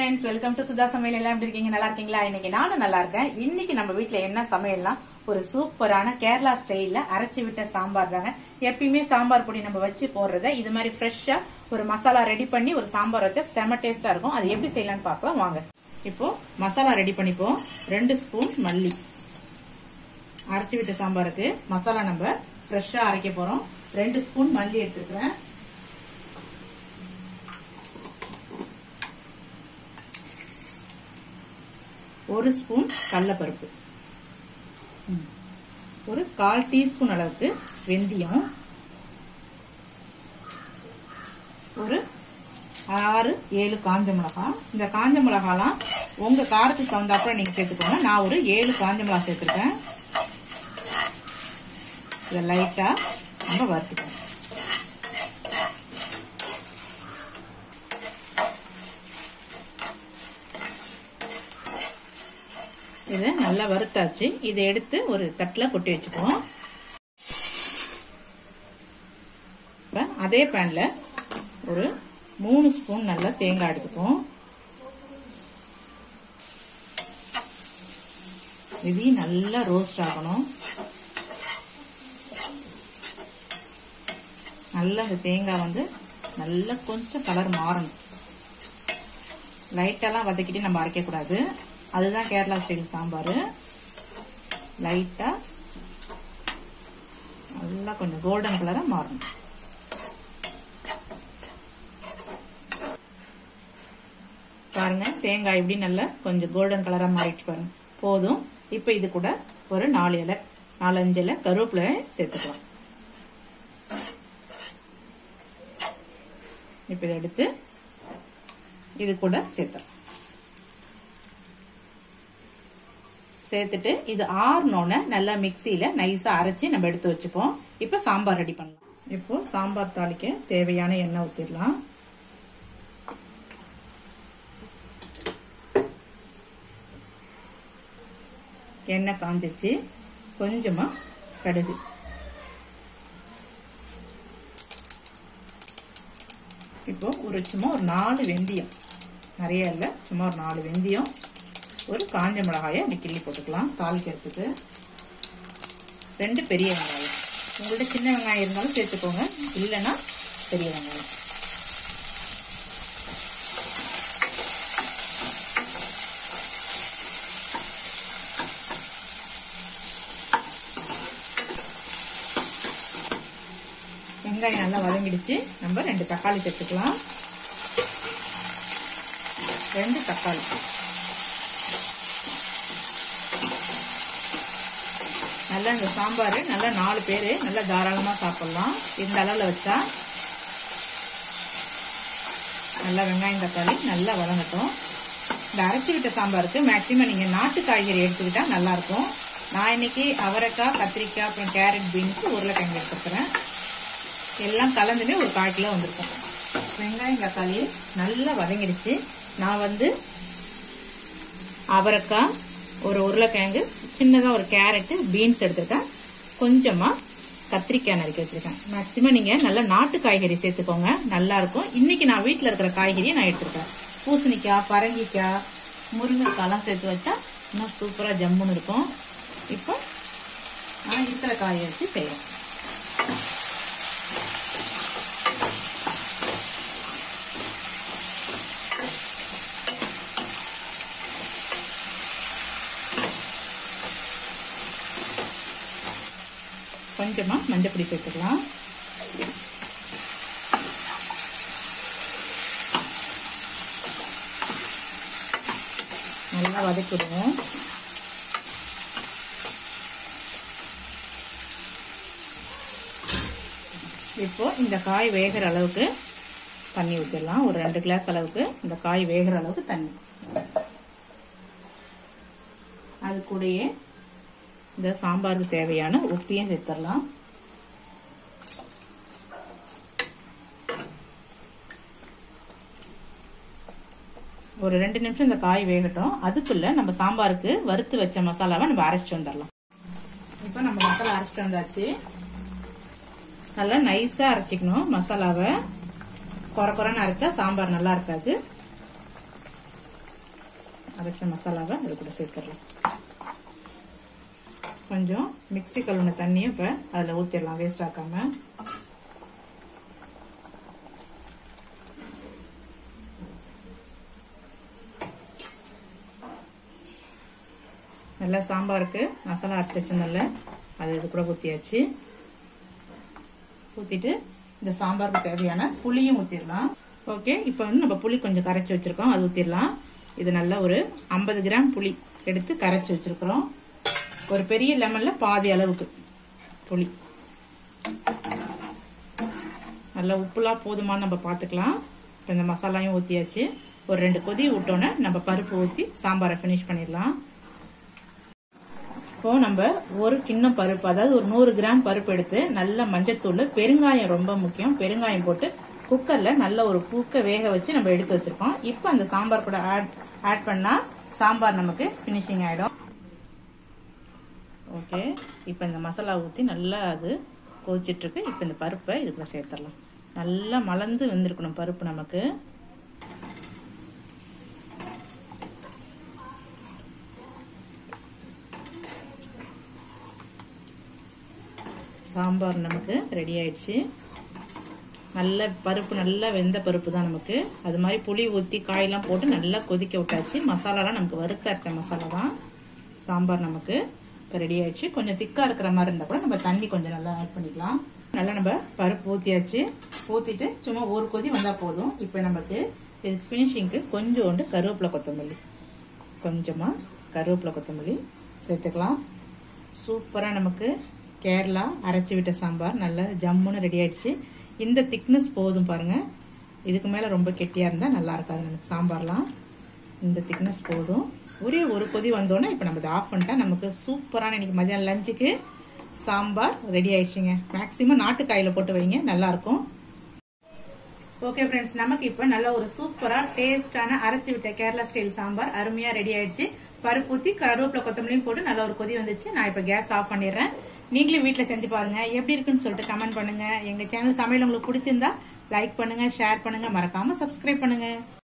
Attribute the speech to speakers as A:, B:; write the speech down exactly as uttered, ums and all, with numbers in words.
A: Friends welcome to सुधा சமையல் எல்லாம் எப்படி இருக்கீங்க நல்லா இருக்கீங்களா இன்னைக்கு நானும் நல்லா இருக்கேன் இன்னைக்கு நம்ம வீட்ல என்ன சமையல்னா ஒரு சூப்பரான கேரளா ஸ்டைல்ல அரைச்சு விட்ட சாம்பார் தாங்க எப்பவுமே சாம்பார் பொடி நம்ம வச்சு போடுறத இது மாதிரி ஃப்ரெஷ்ஷா ஒரு மசாலா ரெடி பண்ணி ஒரு சாம்பார் வச்சா செம டேஸ்டா இருக்கும் அது எப்படி செய்யலாம்னு பார்க்கலாம் வாங்க இப்போ மசாலா ரெடி பண்ணிப்போம் ரெண்டு ஸ்பூன் மல்லி அரைச்சு விட்ட சாம்பாருக்கு மசாலா நம்ம ஃப்ரெஷ்ஷா அரைக்க போறோம் ரெண்டு ஸ்பூன் மல்லி எடுத்துக்கிறேன் ஒரு ஸ்பூன் கடலைப்பருப்பு ஒரு கால் டீஸ்பூன் அளவுக்கு வெந்தயம் ஒரு ஆறு ஏழு காஞ்ச மிளகாய் இந்த காஞ்ச மிளகாலாம் உங்க காரத்துக்கு தகுந்தாப்புல நீங்க சேர்த்துக்கோங்க நான் ஒரு ஏழு காஞ்ச மிளகாய் சேர்த்துருக்கேன் இதை லைட்டா நம்ம வறுத்துக்கோங்க இதை நல்லா வறுத்தாச்சு இதை எடுத்து ஒரு தட்டுல கொட்டி வச்சுக்குவோம் அதே பேன்ல ஒரு மூணு ஸ்பூன் நல்லா தேங்காய் எடுத்துக்குவோம் இது நல்லா ரோஸ்ட் ஆகணும் நல்லா இந்த தேங்காய் வந்து நல்லா கொஞ்சம் கலர் மாறணும் லைட்டெல்லாம் வதக்கிட்டு நம்ம அரைக்க கூடாது அதுதான் கேரளா ஸ்டைல் சாம்பார் லைட்டா நல்லா கொஞ்சம் கோல்டன் கலரா மாறணும் பாருங்க தேங்காய் இப்படி நல்லா கொஞ்சம் கோல்டன் கலரா மாறிட்டு பாருங்க போதும் இப்ப இது கூட ஒரு நாலு இலை நாலஞ்சு இலை கருவேப்பிலை சேர்த்துக்கலாம் இப்ப இதை எடுத்து இது கூட சேர்த்துக்கலாம் சேர்த்துட்டு இது ஆறுனோன்னு நல்லா மிக்சியில நைஸா அரைச்சி நம்ம எடுத்து வச்சுப்போம் இப்ப சாம்பார் ரெடி பண்ணலாம் இப்போ சாம்பார் தாளிக்க தேவையான எண்ணெய் ஊத்திடலாம் எண்ணெய் காஞ்சிருச்சு கொஞ்சமா கடுகு இப்போ ஒரு சும்மா ஒரு நாலு வெந்தயம் நிறைய இல்லை சும்மா ஒரு நாலு வெந்தயம் ஒரு காஞ்ச மிளகாயை அப்படி கிள்ளி போட்டுக்கலாம் தாளிக்கிறதுக்கு ரெண்டு பெரிய வெங்காயம் உங்கள்ட்ட சின்ன வெங்காயம் இருந்தாலும் சேர்த்துக்கோங்க இல்லைன்னா பெரிய வெங்காயம் வெங்காயம் நல்லா வதங்கிடுச்சு நம்ம ரெண்டு தக்காளி சேர்த்துக்கலாம் ரெண்டு தக்காளி நல்லா இந்த சாம்பார் நல்லா நாலு பேரு நல்லா தாராளமா சாப்பிடலாம் இந்த அளவுல வச்சா நல்லா வெங்காயம் தக்காளி நல்லா வதங்கட்டும் இந்த அரைச்சி விட்ட சாம்பாருக்கு மேக்சிமம் நீங்க நாட்டு காய்கறி எடுத்துக்கிட்டா நல்லா இருக்கும் நான் இன்னைக்கு அவரைக்காய் கத்திரிக்காய் அப்புறம் கேரட் பீன்ஸ் உருளைக்கிழங்கு எடுத்துக்கிறேன் எல்லாம் கலந்துமே ஒரு கால் கிலோ வந்திருக்கும் வெங்காயம் தக்காளி நல்லா வதங்கிடுச்சு நான் வந்து அவரைக்காய் ஒரு உருளைக்கிழங்கு சின்னதா ஒரு கேரட் பீன்ஸ் எடுத்திருக்கேன் கொஞ்சமா கத்திரிக்காய் நறுக்கி வச்சிருக்கேன் மேக்சிமம் நீங்க நல்ல நாட்டு காய்கறி சேர்த்துக்கோங்க நல்லா இருக்கும் இன்னைக்கு நான் வீட்டுல இருக்கிற காய்கறியை நான் எடுத்திருக்கேன் பூசணிக்காய் பரங்கிக்காய் முருங்கைக்காய்லாம் சேர்த்து வச்சா இன்னும் சூப்பரா ஜம்முன்னு இருக்கும் இப்போ நான் இருக்கிற காயை வச்சு செய்யறேன் கொஞ்சமா மஞ்சள் சேர்த்துக்கலாம் நல்லா வதக்கிடுவோம் இப்போ இந்த காய் வேகிற அளவுக்கு தண்ணி ஊற்றிடலாம் ஒரு ரெண்டு கிளாஸ் அளவுக்கு இந்த காய் வேகிற அளவுக்கு தண்ணி அது கூடயே இந்த சாம்பாருக்கு தேவையான உப்பையும் சேர்த்துடலாம் ஒரு ரெண்டு நிமிஷம் இந்த காய் வேகட்டும் அதுக்குள்ள நம்ம சாம்பாருக்கு வறுத்து வச்ச மசாலாவை நம்ம அரைச்சிட்டு வந்துடலாம் இப்போ நம்ம மசாலா அரைச்சிட்டு வந்தாச்சு நல்லா நைஸா அரைச்சிக்கணும் மசாலாவை கொர கொரன்னு அரைச்சா சாம்பார் நல்லா இருக்காது அரைச்ச மசாலாவை அது கூட சேர்த்துடலாம். கொஞ்சம் மிக்ஸி கழுவுன தண்ணியை இப்போ அதில் ஊற்றிடலாம் வேஸ்ட் ஆக்காம. நல்லா சாம்பாருக்கு மசாலா அரைச்சி வச்சிருந்தோம்ல அது இது கூட ஊற்றியாச்சு. ஊற்றிட்டு இந்த சாம்பாருக்கு தேவையான புளியும் ஊற்றிடலாம். ஓகே, இப்போ வந்து நம்ம புளி கொஞ்சம் கரைச்சி வச்சிருக்கோம், அது ஊற்றிடலாம். இது நல்லா ஒரு ஐம்பது கிராம் புளி எடுத்து கரைச்சி வச்சிருக்கிறோம். ஒரு பெரிய லெமன்ல பாதி அளவுக்கு புளி. நல்லா உப்புலாம் போதுமானு நம்ம பார்த்துக்கலாம். இப்போ இந்த மசாலாயும் ஊற்றியாச்சு. ஒரு ரெண்டு கொதி விட்டோன்னே நம்ம பருப்பு ஊற்றி சாம்பாரை ஃபினிஷ் பண்ணிடலாம். இப்போ நம்ம ஒரு கிண்ணம் பருப்பு, அதாவது ஒரு நூறு கிராம் பருப்பு எடுத்து நல்ல மஞ்சத்தூள், பெருங்காயம் ரொம்ப முக்கியம், பெருங்காயம் போட்டு குக்கர்ல நல்ல ஒரு பூக்க வேக வச்சு நம்ம எடுத்து வச்சிருக்கோம். இப்போ அந்த சாம்பார் கூட ஆட் ஆட் பண்ணா சாம்பார் நமக்கு பினிஷிங் ஆயிடும். ஓகே, இப்போ இந்த மசாலா ஊற்றி நல்லா அது கொதிச்சிட்டு இருக்கு. இப்போ இந்த பருப்பை இதுக்குள்ள சேர்த்துடலாம். நல்லா மலர்ந்து வெந்திருக்கணும் பருப்பு நமக்கு. சாம்பார் நமக்கு ரெடி ஆயிடுச்சு. நல்ல பருப்பு, நல்லா வெந்த பருப்பு தான் நமக்கு. அது மாதிரி புளி ஊற்றி காயெல்லாம் போட்டு நல்லா கொதிக்க விட்டாச்சு. மசாலாலாம் நமக்கு வறுத்த அரைச்ச மசாலா தான். சாம்பார் நமக்கு இப்போ ரெடி ஆயிடுச்சு. கொஞ்சம் திக்கா இருக்கிற மாதிரி இருந்தால் கூட நம்ம தண்ணி கொஞ்சம் நல்லா ஆட் பண்ணிக்கலாம். நல்லா நம்ம பருப்பு ஊற்றியாச்சு. ஊற்றிட்டு சும்மா ஒரு கொதி வந்தால் போதும். இப்போ நமக்கு இது ஃபினிஷிங்க்கு கொஞ்சோண்டு கருவேப்பிலை கொத்தமல்லி, கொஞ்சமாக கருவேப்பிலை கொத்தமல்லி சேர்த்துக்கலாம். சூப்பராக நமக்கு கேரளா அரைச்சி விட்ட சாம்பார் நல்லா ஜம்முன்னு ரெடி ஆயிடுச்சு. இந்த திக்னஸ் போதும் பாருங்க. இதுக்கு மேல ரொம்ப கெட்டியா இருந்தா நல்லா இருக்காது நமக்கு சாம்பார்லாம். இந்த திக்னஸ் போதும். ஒரே ஒரு கொதி வந்தோன்னா இப்போ நம்ம இதை ஆஃப் பண்ணிட்டா நமக்கு சூப்பரான இன்னைக்கு மதியானம் லஞ்சுக்கு சாம்பார் ரெடி ஆயிடுச்சுங்க. மேக்சிமம் நாட்டுக்காயில போட்டு வைங்க, நல்லா இருக்கும். ஓகே ஃப்ரெண்ட்ஸ், நமக்கு இப்போ நல்ல ஒரு சூப்பரா டேஸ்டான அரைச்சி விட்ட கேரளா ஸ்டைல் சாம்பார் அருமையா ரெடி ஆயிடுச்சு. பருப்பு ஊற்றி கருவேப்பிலை கொத்தமல்லியும் போட்டு நல்ல ஒரு கொதி வந்துச்சு. நான் இப்போ கேஸ் ஆஃப் பண்ணிடுறேன். நீங்களும் வீட்டில் செஞ்சு பாருங்க, எப்படி இருக்குன்னு சொல்லிட்டு கமெண்ட் பண்ணுங்க. எங்க சேனல் சமையல் உங்களுக்கு பிடிச்சிருந்தா லைக் பண்ணுங்க, ஷேர் பண்ணுங்க, மறக்காம சப்ஸ்கிரைப் பண்ணுங்க.